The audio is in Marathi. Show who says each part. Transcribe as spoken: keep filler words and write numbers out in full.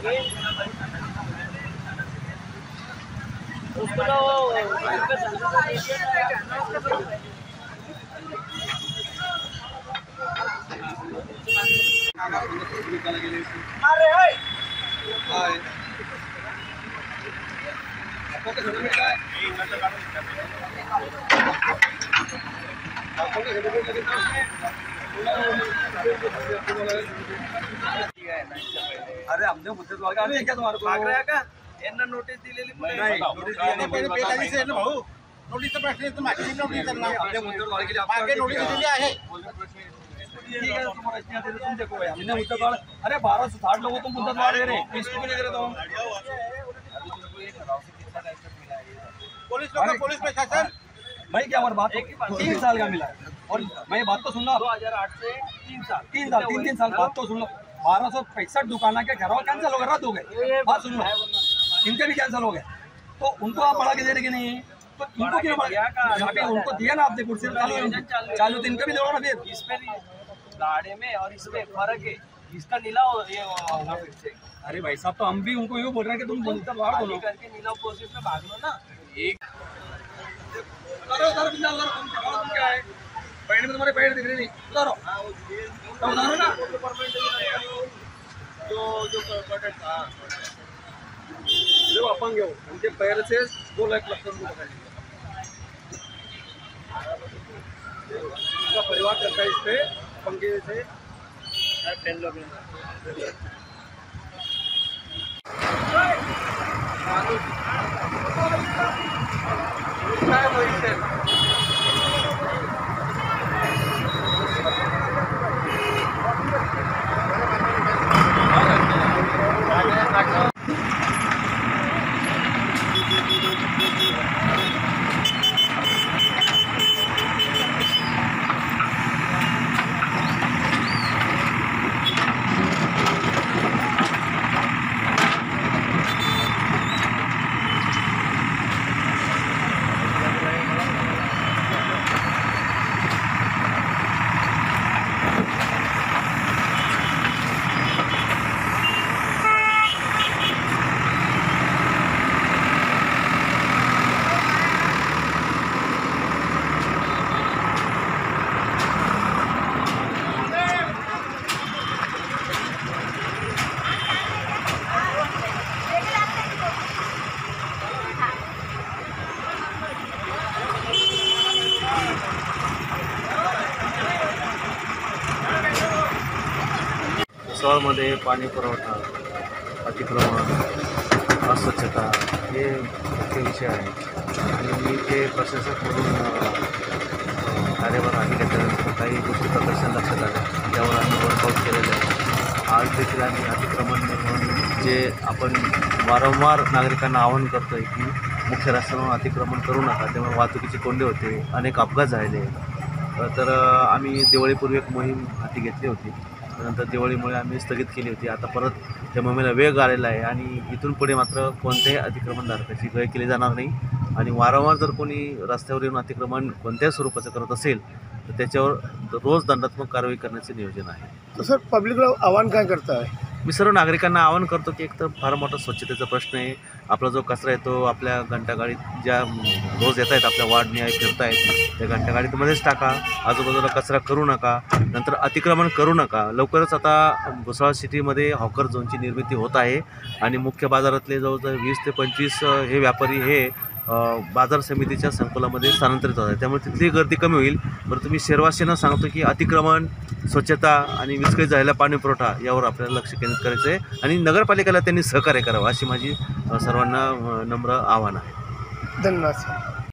Speaker 1: उसको तो
Speaker 2: अरे हमने मुद्दे तो आगे क्या तुम्हारे को
Speaker 1: भाग रहा का यांना नोटीस दिलेली
Speaker 2: नाही नोटीस दिली
Speaker 3: पहिले बेकायदेशीर आहे ना भाऊ. नोटीसचा प्रश्न आहे तर मागे नोटीस त्यांना
Speaker 2: हमने मुद्दे तो आगे
Speaker 3: मागे नोटीस दिलेली आहे.
Speaker 2: ठीक है तुम्हारा इतना दे तुम देखो भाई हमने मुद्दा तो अरे बारह सौ साठ लोगों तुम मुद्दा तो दे रहे किसको भी नहीं दे रहे तुम
Speaker 3: पुलिस लोग पुलिस प्रशासन
Speaker 2: भाई क्या हमारी बात तीन साल का मिला और मैं बात तो सुन लो
Speaker 1: दो हजार आठ से तीन साल
Speaker 2: तीन साल तीन तीन साल बात तो सुन लो बारह सौ पैंसठ दुकाना के घरों कैंसिल हो गए रद्द हो गए बात सुन लो इनके भी कैंसिल हो गए तो उनको आप बढ़ा के दे रहे कि नहीं तो इनको क्यों बढ़ा उनको दिया ना आपने कुर्सी चालू चालू तो इनका भी दो ना फिर
Speaker 1: इस पे गाड़ी में और इसमें फर्क है इसका नीलाव ये होगा फिर से
Speaker 2: अरे भाई साहब तो हम भी उनको ये बोल रहे हैं कि तुम बोलते बाहर बोलो
Speaker 1: करके नीलाव प्रोसेस में भाग लो ना
Speaker 2: एक करो सर बिना सर तुम तुम क्या है पैंट में तुम्हारे पैंट दिख रही नहीं उतारो तो उतारो ना
Speaker 1: जो जो कटक था
Speaker 2: जो अपन घेऊ उनके पैर से दो लाख लक्ष रुपये उनका परिवार करता है इस पे पंखे से
Speaker 1: टेन लोग
Speaker 4: मध्ये पाणी पुरवठा अतिक्रमण अस्वच्छता हे मुख्य विषय आहे आणि मी ते प्रशासक म्हणून कार्यभार आधी घेतल्यानंतर काही गोष्टी प्रदर्शन लक्षात आल्या त्यावर आम्ही वर्कआउट केलेलं आहे. आज देखील आम्ही अतिक्रमण निर्माण जे आपण वारंवार नागरिकांना आवाहन करतो आहे की मुख्य रस्त्यावरून अतिक्रमण करू नका त्यामुळे वाहतुकीचे कोंडे होते अनेक अपघात झाले तर आम्ही दिवाळीपूर्वी एक मोहीम हाती घेतली होती. नंतर दिवाळीमुळे आम्ही स्थगित केली होती. आता परत त्या मोहिमेला वेग आलेला आहे आणि इथून पुढे मात्र कोणत्याही अतिक्रमणधारकाची गय केली जाणार नाही आणि वारंवार जर कोणी रस्त्यावर येऊन अतिक्रमण कोणत्याही स्वरूपाचं करत असेल तर त्याच्यावर रोज दंडात्मक कारवाई करण्याचे नियोजन आहे.
Speaker 3: तर सर पब्लिकला आव्हान काय करताय?
Speaker 4: मी सर्व नागरिकांना आवाहन करतो की एक तर फार मोठा स्वच्छतेचा प्रश्न आहे. आपला जो कचरा आहे तो आपल्या घंटागाडीत ज्या रोज येत आहेत आपल्या वार्डने आहे फिरत आहेत त्या घंटागाडीमध्येच टाका. आजूबाजूला कचरा करू नका. नंतर अतिक्रमण करू नका. लवकरच आता भुसावळ सिटीमध्ये हॉकर झोनची निर्मिती होत आहे आणि मुख्य बाजारातले जवळजवळ वीस ते पंचवीस हे व्यापारी हे बाजार समितीच्या संकुलामध्ये स्थानांतरित होत आहे. त्यामुळे तिथली गर्दी कमी होईल. परंतु मी शहरवासीयांना सांगतो की अतिक्रमण स्वच्छता आणि विस्कळीत झालेला पाणी पुरवठा यावर आपल्याला लक्ष केंद्रित करायचं आहे आणि नगरपालिकेला त्यांनी सहकार्य करावं अशी माझी सर्वांना नम्र आव्हान आहे.
Speaker 3: धन्यवाद.